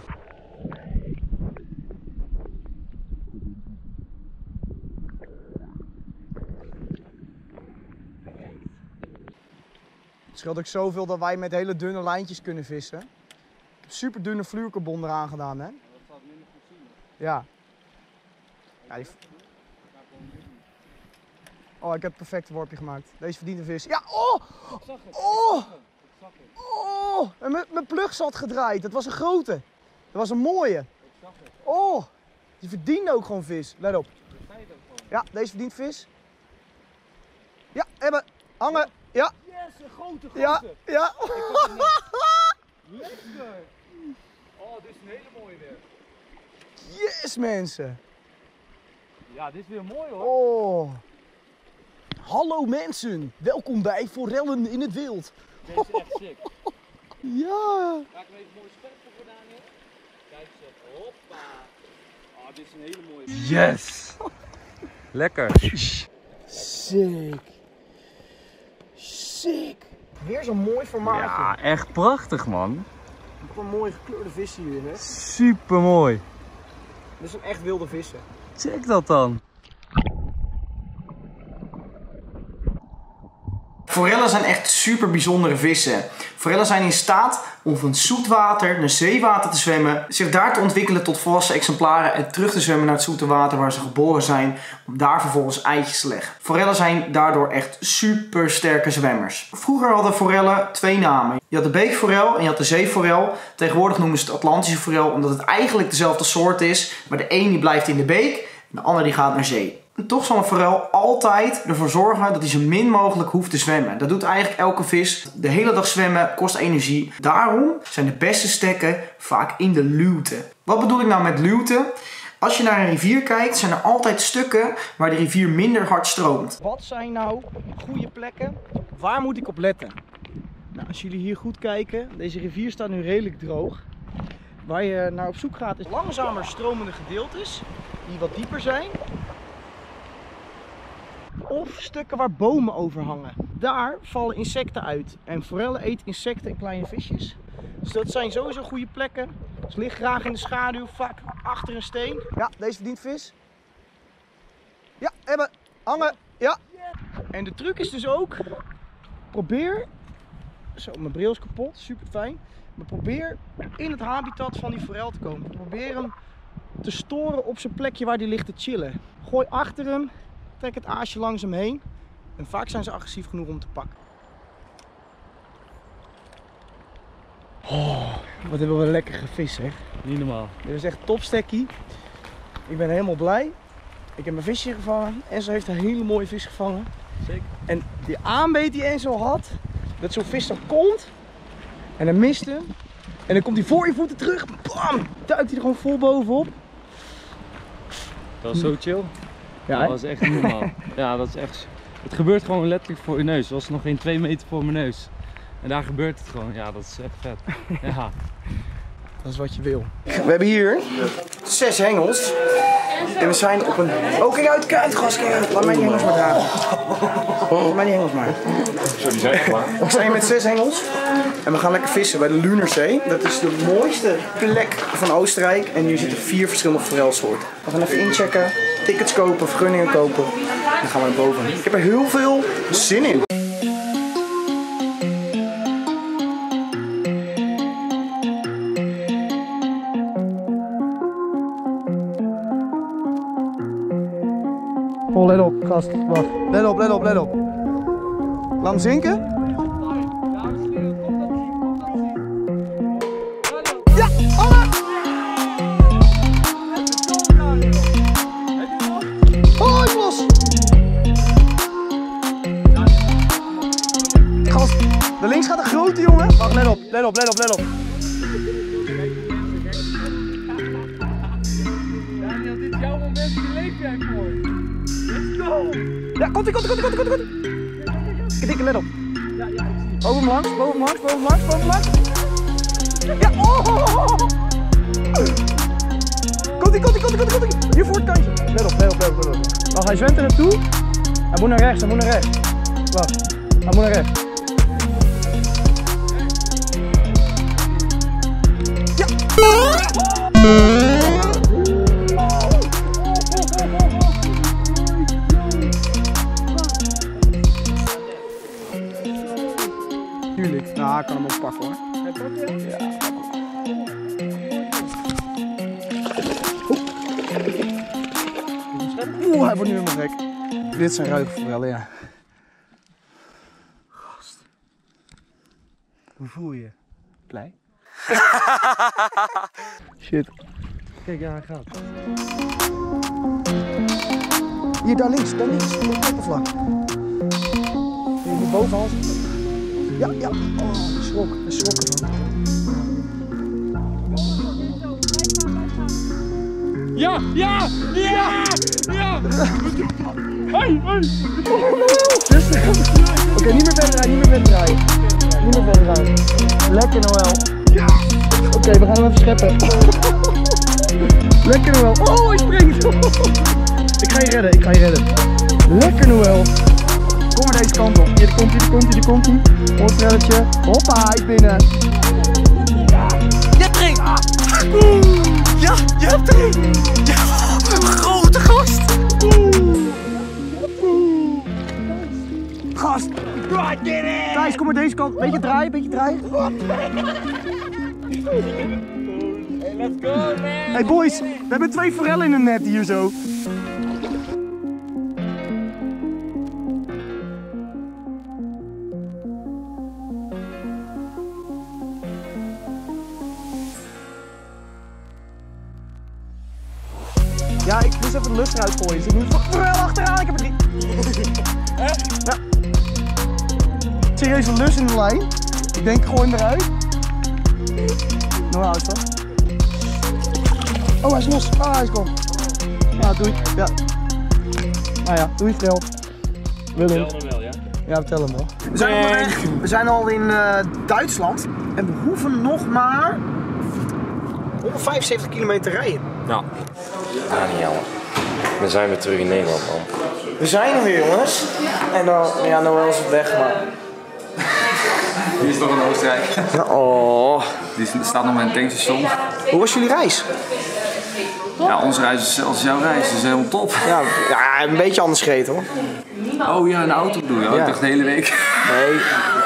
S3: Het scheelt ook zoveel dat wij met hele dunne lijntjes kunnen vissen. Ik heb super dunne fluorcarbon eraan gedaan, hè?
S6: Dat gaat minder goed zien.
S3: Ja. Oh, ik heb het perfecte worpje gemaakt. Deze verdient een vis. Ja, oh! Oh! Oh! En mijn plug zat gedraaid. Dat was een grote. Dat was een mooie. Oh! Die verdiende ook gewoon vis. Let op. Ja, deze verdient vis. Ja, hebben. Hangen. Ja.
S6: Yes, een grote.
S3: Ja. Ja.
S6: Lekker. Oh, dit is een hele mooie weer.
S3: Yes, mensen.
S6: Ja, dit is weer mooi hoor.
S3: Oh. Hallo mensen. Welkom bij Forellen in het Wild.
S6: Deze is echt sick.
S3: Ja.
S6: Ga ik hem even mooi scherp voor Daniel. Kijk eens, hoppa. Yes! Lekker.
S3: Sick. Sick. Weer zo'n mooi formaatje.
S6: Ja, echt prachtig man.
S3: Wat een mooie gekleurde vissen hier, hè?
S6: Super mooi.
S3: Dit zijn echt wilde vissen.
S6: Check dat dan.
S1: Forellen zijn echt super bijzondere vissen. Forellen zijn in staat om van zoetwater naar zeewater te zwemmen, zich daar te ontwikkelen tot volwassen exemplaren en terug te zwemmen naar het zoete water waar ze geboren zijn, om daar vervolgens eitjes te leggen. Forellen zijn daardoor echt super sterke zwemmers. Vroeger hadden forellen twee namen. Je had de beekforel en je had de zeeforel. Tegenwoordig noemen ze het Atlantische forel, omdat het eigenlijk dezelfde soort is, maar de een die blijft in de beek en de ander die gaat naar zee. En toch zal een forel altijd ervoor zorgen dat hij zo min mogelijk hoeft te zwemmen. Dat doet eigenlijk elke vis. De hele dag zwemmen kost energie. Daarom zijn de beste stekken vaak in de luwte. Wat bedoel ik nou met luwte? Als je naar een rivier kijkt, zijn er altijd stukken waar de rivier minder hard stroomt.
S3: Wat zijn nou goede plekken? Waar moet ik op letten? Nou, als jullie hier goed kijken, deze rivier staat nu redelijk droog. Waar je naar op zoek gaat is langzamer stromende gedeeltes die wat dieper zijn. Of stukken waar bomen overhangen. Daar vallen insecten uit. En forellen eten insecten en kleine visjes. Dus dat zijn sowieso goede plekken. Ze liggen graag in de schaduw, vaak achter een steen. Ja, deze verdient vis. Ja, hebben. Hangen. Ja. En de truc is dus ook, probeer, zo mijn bril is kapot, super fijn. Maar probeer in het habitat van die forel te komen. Probeer hem te storen op zijn plekje waar die ligt te chillen. Gooi achter hem. Trek het aasje langs hem heen en vaak zijn ze agressief genoeg om te pakken. Oh, wat hebben we lekker gevist, zeg.
S6: Niet normaal.
S3: Dit is echt topstekkie. Ik ben helemaal blij. Ik heb mijn visje gevangen. Enzo heeft een hele mooie vis gevangen.
S6: Zeker.
S3: En die aanbeet die Enzo had, dat zo'n vis dan komt en dan mist hem. En dan komt hij voor je voeten terug. Bam! Duikt hij er gewoon vol bovenop.
S6: Dat was zo chill.
S3: Ja,
S6: dat was echt niet normaal. Ja, dat is echt. Het gebeurt gewoon letterlijk voor je neus. Het was nog geen 2 meter voor mijn neus. En daar gebeurt het gewoon. Ja, dat is echt vet. Ja.
S3: Dat is wat je wil. We hebben hier 6 hengels. En we zijn op een... Oh, kijk uit, gast, kijk uit. Laat mij die hengels maar dragen. Laat mij die hengels maar.
S4: Zo, die zijn echt klaar.
S3: We zijn hier met 6 hengels. En we gaan lekker vissen bij de Lunerzee. Dat is de mooiste plek van Oostenrijk. En hier zitten 4 verschillende forelsoorten. We gaan even inchecken, tickets kopen, vergunningen kopen. Dan gaan we naar boven. Ik heb er heel veel zin in. Oh, let op, gast. Wacht. Let op, let op, let op. Laat hem zinken. Ja, alle! Oh, ik los! Gast, de links gaat een grote, jongen. Wacht, let op, let op, let op, let op.
S7: Daniel, dit is jouw moment, die leef jij voor.
S3: Ja, komt-ie. Dikke, let op. Boven hem langs, boven hem langs, boven hem langs, boven hem langs. Ja, oh! Komt-ie. Hier voor het kantje. Let op. Wacht, hij zwemt er naartoe. Hij moet naar rechts, Wacht, hij moet naar rechts. Ja! Tuurlijk. Nou, ik kan hem ook pakken hoor. Ja. Oeh, hij wordt nu helemaal gek. Dit zijn ruigforellen, ja. Gast. Hoe voel je? Blij? Shit.
S6: Kijk, ja, hij gaat.
S3: Hier, daar links. Op het oppervlak. Hier bovenal. Ja. Oh, ik schrok ervan.
S7: Ja! Hey!
S3: Oké, niet meer verder draaien. Lekker, Noël. Ja! Oké, we gaan hem even scheppen. Lekker Noël. Oh, hij springt. Ik ga je redden, ik ga je redden. Lekker Noël. Kom maar deze kant op. Hier, daar komt hij, daar komt hij, daar komt hij. Hoorstrelletje. Hoppa, hij is binnen. Je hebt er een. Ja, je hebt er een. Ja, grote gast. Gast. Thijs, kom maar deze kant. Beetje draaien, beetje draaien.
S6: Let's go, man!
S3: Hey boys, we hebben 2 forellen in een net hier zo. Ja, ik moest even de lucht eruit gooien. Ze doen forel achteraan, ik heb er 3. Ja. Serieus een lus in de lijn. Ik denk, gooi hem eruit. Nou, is toch? Oh, hij is los. Ah, hij is kom. Ja, doei. Ja. Nou ja, doei Frel. Willem.
S6: Tel hem wel, ja?
S3: Ja, vertel hem wel. We zijn al in Duitsland en we hoeven nog maar 175 kilometer rijden.
S4: Ja. Daniel, we zijn weer terug in Nederland, man.
S1: We zijn er weer, jongens. En dan, ja, Noël is weg, maar...
S8: Die is nog in Oostenrijk.
S1: Oh.
S8: Die staat nog bij een tankstation.
S1: Hoe was jullie reis?
S8: Ja, onze reis is als jouw reis, dus helemaal top.
S1: Ja, een beetje anders gereden hoor.
S8: Oh ja, een auto bedoel je? Oh,
S1: Ja.
S8: ik dacht de hele week.
S1: Nee.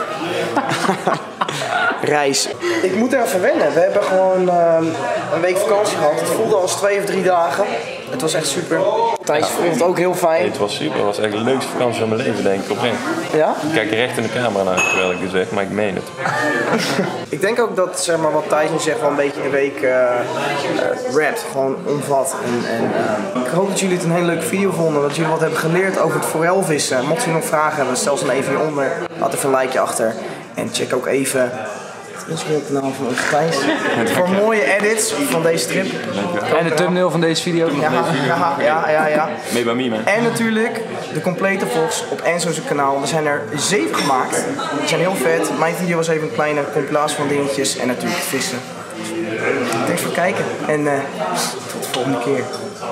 S1: Reis. Ik moet er even wennen. We hebben gewoon een week vakantie gehad. Het voelde als 2 of 3 dagen. Het was echt super. Thijs vond het ook heel fijn.
S4: Het was super, het was echt de leukste vakantie van mijn leven, denk ik, oprecht.
S1: Ja?
S4: Ik kijk recht in de camera naar terwijl ik dit zeg, maar ik meen het.
S1: Ik denk ook dat, zeg maar, wat Thijs nu zegt wel een beetje de week rapt, gewoon omvat. Ik hoop dat jullie het een hele leuke video vonden, dat jullie wat hebben geleerd over het forelvissen. Mocht je nog vragen hebben, stel ze dan even hieronder. Laat even een likeje achter. En check ook even het Instagram-kanaal van Thijs voor mooie edits van deze trip.
S6: En de thumbnail van deze video.
S1: Ja.
S4: Mee bij me, man.
S1: En natuurlijk de complete vlogs op Enzo's kanaal. Er zijn er 7 gemaakt. Die zijn heel vet. Mijn video was even een kleine compilatie van dingetjes. En natuurlijk het vissen. Thanks voor het kijken. En tot de volgende keer.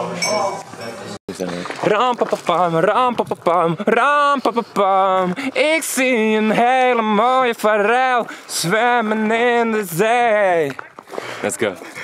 S4: Rampapapam, rampapapam, rampapapam. Ik zie een hele mooie forel zwemmen in de zee. Let's go.